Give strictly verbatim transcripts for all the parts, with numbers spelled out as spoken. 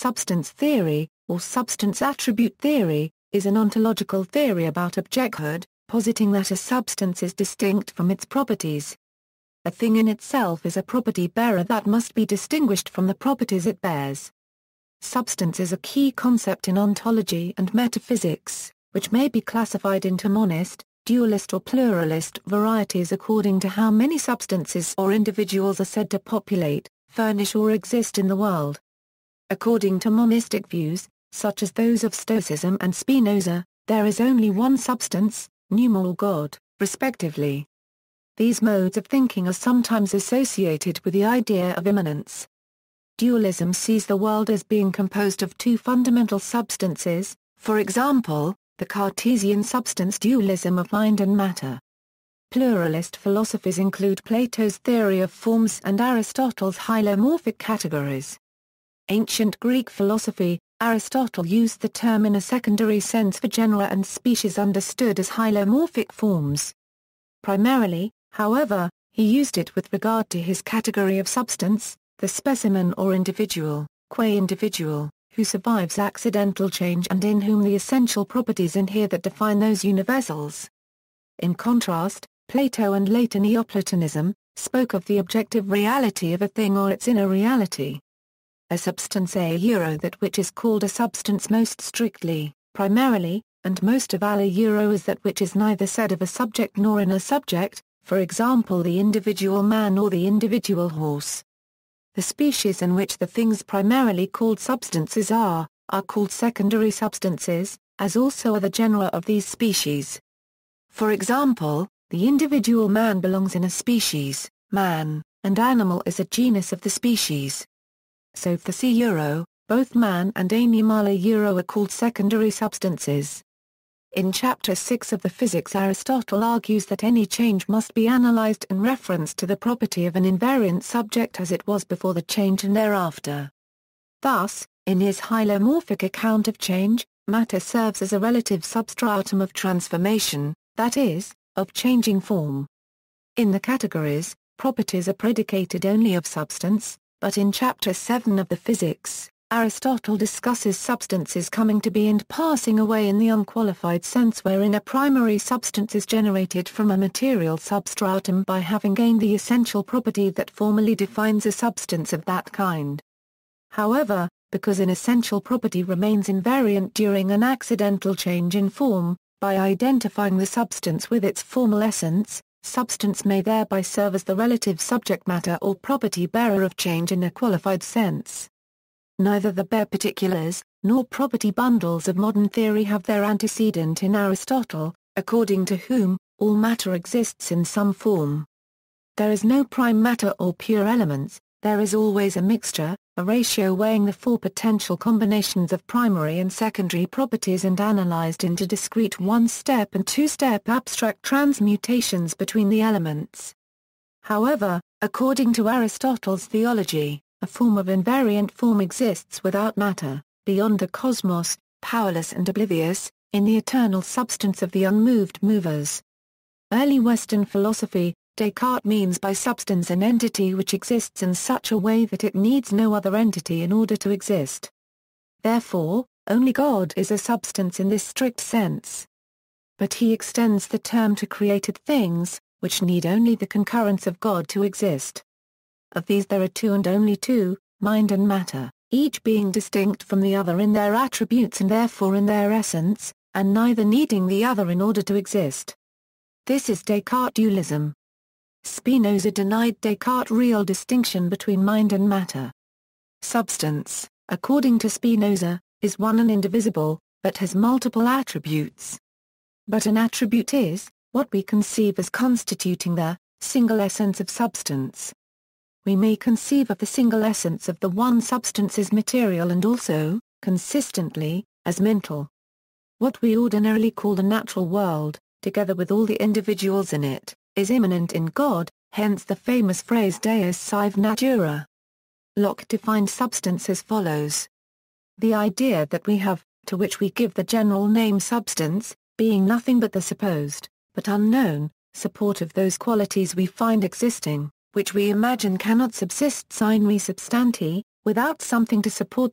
substance theory, or substance attribute theory, is an ontological theory about objecthood, positing that a substance is distinct from its properties. A thing in itself is a property bearer that must be distinguished from the properties it bears. Substance is a key concept in ontology and metaphysics, which may be classified into monist, dualist or pluralist varieties according to how many substances or individuals are said to populate, furnish or exist in the world. According to monistic views, such as those of Stoicism and Spinoza, there is only one substance, pneuma or God, respectively. These modes of thinking are sometimes associated with the idea of immanence. Dualism sees the world as being composed of two fundamental substances, for example, the Cartesian substance dualism of mind and matter. Pluralist philosophies include Plato's theory of forms and Aristotle's hylomorphic categories. Ancient Greek philosophy, Aristotle used the term in a secondary sense for genera and species understood as hylomorphic forms. Primarily, however, he used it with regard to his category of substance, the specimen or individual, qua individual, who survives accidental change and in whom the essential properties inhere that define those universals. In contrast, Plato and later Neoplatonism spoke of the objective reality of a thing or its inner reality. A substance a euro that which is called a substance most strictly, primarily, and most of alla euro is that which is neither said of a subject nor in a subject, for example the individual man or the individual horse. The species in which the things primarily called substances are, are called secondary substances, as also are the genera of these species. For example, the individual man belongs in a species, man, and animal is a genus of the species. So the c euro, both man and animal euro are called secondary substances. In Chapter six of the Physics, Aristotle argues that any change must be analyzed in reference to the property of an invariant subject as it was before the change and thereafter. Thus, in his hylomorphic account of change, matter serves as a relative substratum of transformation, that is, of changing form. In the categories, properties are predicated only of substance, but in Chapter seven of the Physics, Aristotle discusses substances coming to be and passing away in the unqualified sense wherein a primary substance is generated from a material substratum by having gained the essential property that formally defines a substance of that kind. However, because an essential property remains invariant during an accidental change in form, by identifying the substance with its formal essence, substance may thereby serve as the relative subject matter or property bearer of change in a qualified sense. Neither the bare particulars, nor property bundles of modern theory have their antecedent in Aristotle, according to whom, all matter exists in some form. There is no prime matter or pure elements, there is always a mixture, a ratio weighing the four potential combinations of primary and secondary properties and analyzed into discrete one-step and two-step abstract transmutations between the elements. However, according to Aristotle's theology, a form of invariant form exists without matter, beyond the cosmos, powerless and oblivious, in the eternal substance of the unmoved movers. Early Western philosophy, Descartes means by substance an entity which exists in such a way that it needs no other entity in order to exist. Therefore, only God is a substance in this strict sense. But he extends the term to created things, which need only the concurrence of God to exist. Of these there are two and only two, mind and matter, each being distinct from the other in their attributes and therefore in their essence, and neither needing the other in order to exist. This is Descartes dualism. Spinoza denied Descartes' real distinction between mind and matter. Substance, according to Spinoza, is one and indivisible, but has multiple attributes. But an attribute is, what we conceive as constituting the, single essence of substance. We may conceive of the single essence of the one substance as material and also, consistently, as mental. What we ordinarily call the natural world, together with all the individuals in it, is immanent in God, hence the famous phrase Deus sive natura. Locke defined substance as follows. The idea that we have, to which we give the general name substance, being nothing but the supposed, but unknown, support of those qualities we find existing, which we imagine cannot subsist sine re substanti, without something to support them,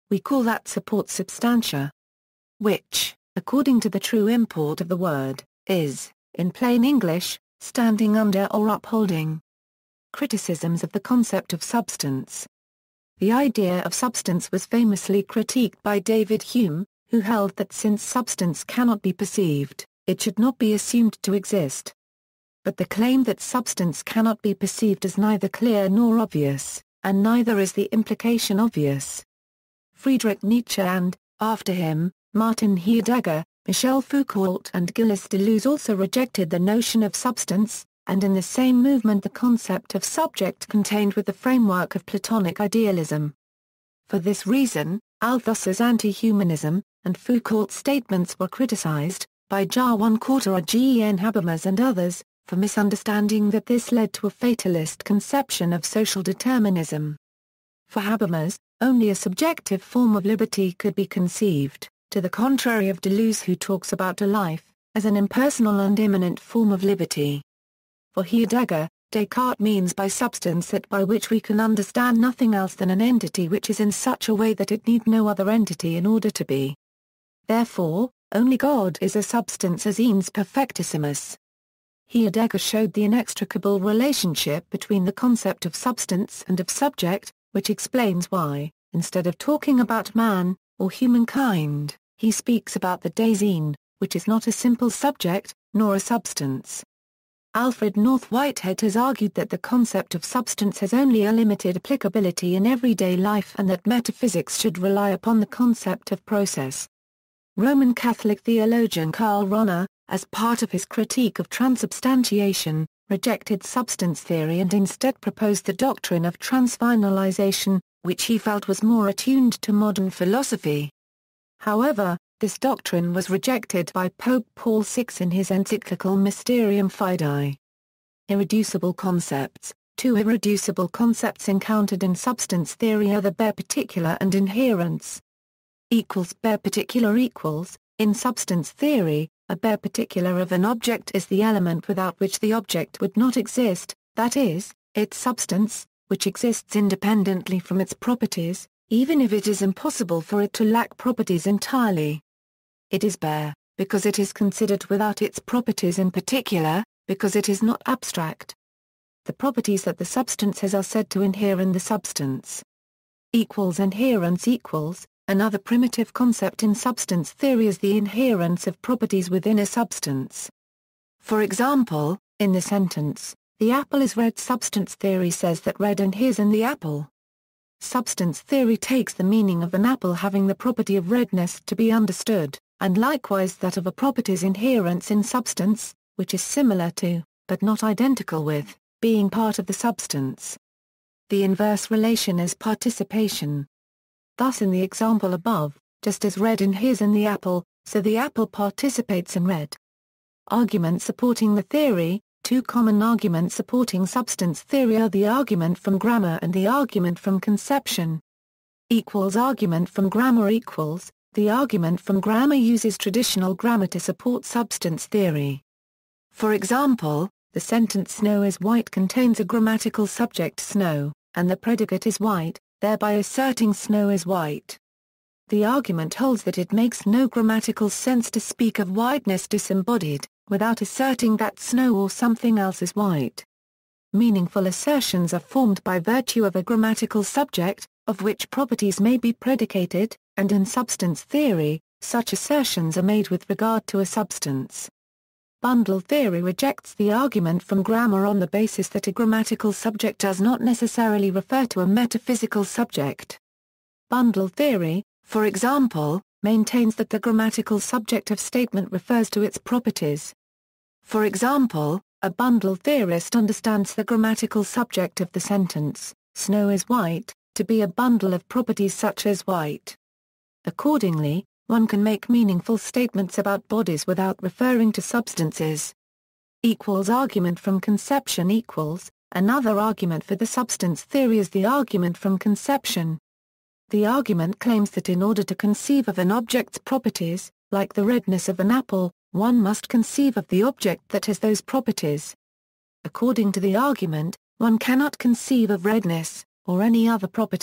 we call that support substantia. Which, according to the true import of the word, is, in plain English, standing under or upholding. Criticisms of the concept of substance. The idea of substance was famously critiqued by David Hume, who held that since substance cannot be perceived, it should not be assumed to exist. But the claim that substance cannot be perceived is neither clear nor obvious, and neither is the implication obvious. Friedrich Nietzsche and, after him, Martin Heidegger, Michel Foucault and Gilles Deleuze also rejected the notion of substance, and in the same movement the concept of subject contained with the framework of Platonic idealism. For this reason, Althusser's anti-humanism, and Foucault's statements were criticized, by John Cortaire, G. N. Habermas and others, for misunderstanding that this led to a fatalist conception of social determinism. For Habermas, only a subjective form of liberty could be conceived, to the contrary of Deleuze, who talks about a life, as an impersonal and immanent form of liberty. For Heidegger, Descartes means by substance that by which we can understand nothing else than an entity which is in such a way that it need no other entity in order to be. Therefore, only God is a substance as ens perfectissimus. Heidegger showed the inextricable relationship between the concept of substance and of subject, which explains why, instead of talking about man, or humankind, he speaks about the Dasein, which is not a simple subject, nor a substance. Alfred North Whitehead has argued that the concept of substance has only a limited applicability in everyday life and that metaphysics should rely upon the concept of process. Roman Catholic theologian Karl Rahner, as part of his critique of transubstantiation, rejected substance theory and instead proposed the doctrine of transfinalization, which he felt was more attuned to modern philosophy. However, this doctrine was rejected by Pope Paul the Sixth in his encyclical Mysterium Fidei. Irreducible concepts. Two irreducible concepts encountered in substance theory are the bare particular and inherence. Equals bare particular equals, in substance theory, a bare particular of an object is the element without which the object would not exist, that is, its substance, which exists independently from its properties, even if it is impossible for it to lack properties entirely. It is bare, because it is considered without its properties in particular, because it is not abstract. The properties that the substance has are said to inhere in the substance. Equals inherence equals. Another primitive concept in substance theory is the inherence of properties within a substance. For example, in the sentence, "The apple is red," substance theory says that red inheres in the apple. Substance theory takes the meaning of an apple having the property of redness to be understood, and likewise that of a property's inherence in substance, which is similar to, but not identical with, being part of the substance. The inverse relation is participation. Thus in the example above, just as red inheres in the apple, so the apple participates in red. Arguments supporting the theory. Two common arguments supporting substance theory are the argument from grammar and the argument from conception. Equals argument from grammar equals, the argument from grammar uses traditional grammar to support substance theory. For example, the sentence "snow is white" contains a grammatical subject snow, and the predicate is white, thereby asserting snow is white. The argument holds that it makes no grammatical sense to speak of whiteness disembodied, without asserting that snow or something else is white. Meaningful assertions are formed by virtue of a grammatical subject, of which properties may be predicated, and in substance theory, such assertions are made with regard to a substance. Bundle theory rejects the argument from grammar on the basis that a grammatical subject does not necessarily refer to a metaphysical subject. Bundle theory, for example, maintains that the grammatical subject of statement refers to its properties. For example, a bundle theorist understands the grammatical subject of the sentence, "Snow is white," to be a bundle of properties such as white. Accordingly, one can make meaningful statements about bodies without referring to substances. Equals argument from conception equals, another argument for the substance theory is the argument from conception. The argument claims that in order to conceive of an object's properties, like the redness of an apple, one must conceive of the object that has those properties. According to the argument, one cannot conceive of redness, or any other property,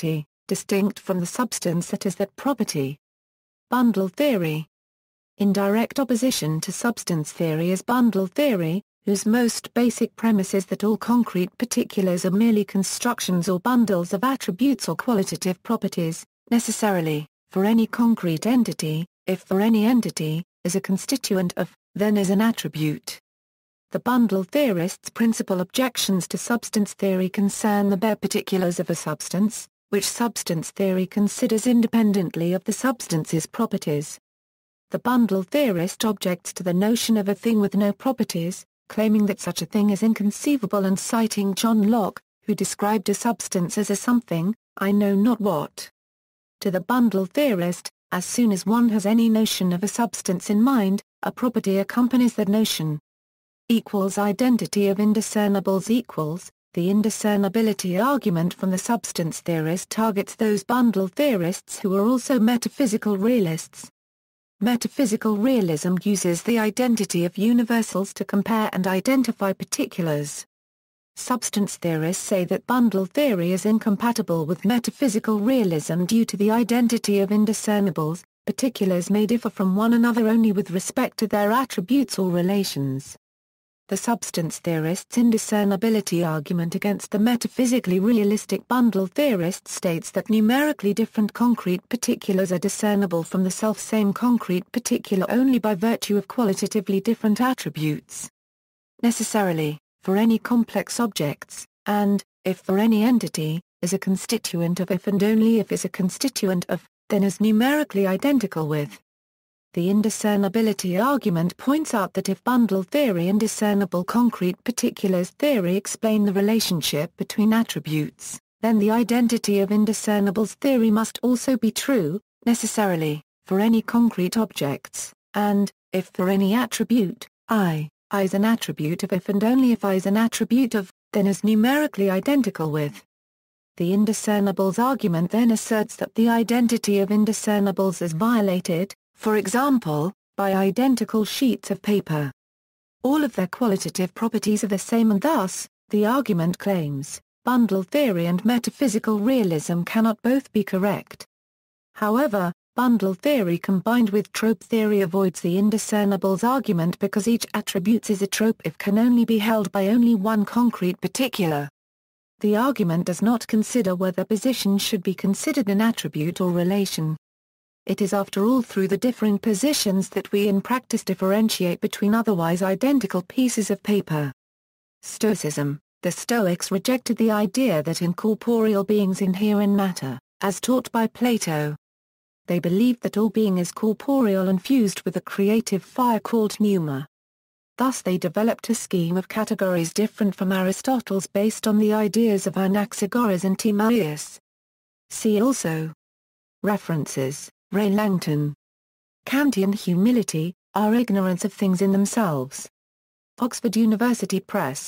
distinct from the substance that is that property. Bundle theory. In direct opposition to substance theory is bundle theory, whose most basic premise is that all concrete particulars are merely constructions or bundles of attributes or qualitative properties, necessarily, for any concrete entity, if for any entity, is a constituent of, then is an attribute. The bundle theorist's principal objections to substance theory concern the bare particulars of a substance, which substance theory considers independently of the substance's properties. The bundle theorist objects to the notion of a thing with no properties, claiming that such a thing is inconceivable and citing John Locke, who described a substance as a something, I know not what. To the bundle theorist, as soon as one has any notion of a substance in mind, a property accompanies that notion. Equals identity of indiscernibles equals, the indiscernibility argument from the substance theorist targets those bundle theorists who are also metaphysical realists. Metaphysical realism uses the identity of universals to compare and identify particulars. Substance theorists say that bundle theory is incompatible with metaphysical realism due to the identity of indiscernibles. Particulars may differ from one another only with respect to their attributes or relations. The substance theorist's indiscernibility argument against the metaphysically realistic bundle theorist states that numerically different concrete particulars are discernible from the self-same concrete particular only by virtue of qualitatively different attributes. Necessarily, for any complex objects, and, if for any entity, is a constituent of if and only if is a constituent of, then is numerically identical with. The indiscernibility argument points out that if bundle theory and discernible concrete particulars theory explain the relationship between attributes, then the identity of indiscernibles theory must also be true, necessarily, for any concrete objects, and, if for any attribute, I, I is an attribute of if and only if I is an attribute of, then is numerically identical with. The indiscernibles argument then asserts that the identity of indiscernibles is violated, for example, by identical sheets of paper. All of their qualitative properties are the same and thus, the argument claims, bundle theory and metaphysical realism cannot both be correct. However, bundle theory combined with trope theory avoids the indiscernibles argument because each attribute is a trope if can only be held by only one concrete particular. The argument does not consider whether position should be considered an attribute or relation. It is after all through the differing positions that we in practice differentiate between otherwise identical pieces of paper. Stoicism. The Stoics rejected the idea that incorporeal beings inhere in matter, as taught by Plato. They believed that all being is corporeal and fused with a creative fire called pneuma. Thus they developed a scheme of categories different from Aristotle's based on the ideas of Anaxagoras and Timaeus. See also. References. Ray Langton. Kantian humility, our ignorance of things in themselves. Oxford University Press.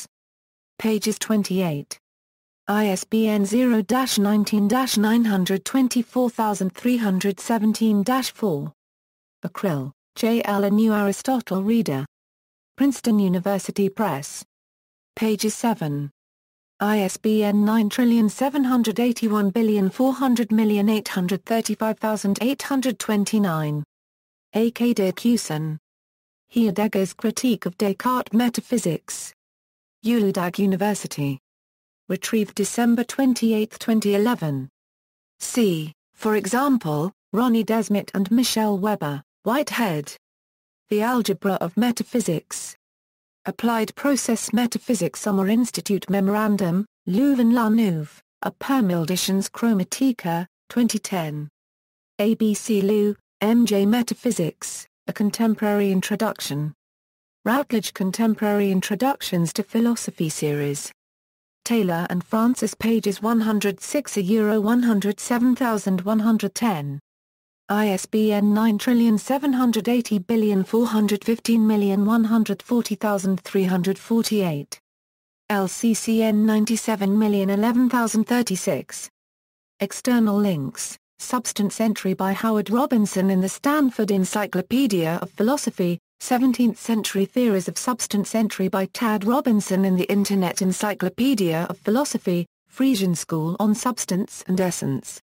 Pages twenty-eight. I S B N zero dash nineteen dash nine two four three one seven dash four. Akrill, J. L. A New Aristotle Reader. Princeton University Press. Pages seven. I S B N nine seven eight one four zero zero eight three five eight two nine. A. K. de Cusson. Heidegger's Critique of Descartes Metaphysics. ULUDAG University. Retrieved December twenty-eighth twenty eleven. C. For example, Ronnie Desmet and Michelle Weber, Whitehead. The Algebra of Metaphysics. Applied Process Metaphysics Summer Institute Memorandum, Louvain-la-Neuve, A Permilditions Chromatica, twenty ten. A B C Lou, M J Metaphysics, A Contemporary Introduction. Routledge Contemporary Introductions to Philosophy Series. Taylor and Francis pages one oh six to one oh seven one ten. I S B N nine seven eight zero four one five one four zero three four eight. L C C N ninety-seven eleven thirty-six. External links, Substance entry by Howard Robinson in the Stanford Encyclopedia of Philosophy, seventeenth century Theories of Substance entry by Tad Robinson in the Internet Encyclopedia of Philosophy, Friesian School on Substance and Essence.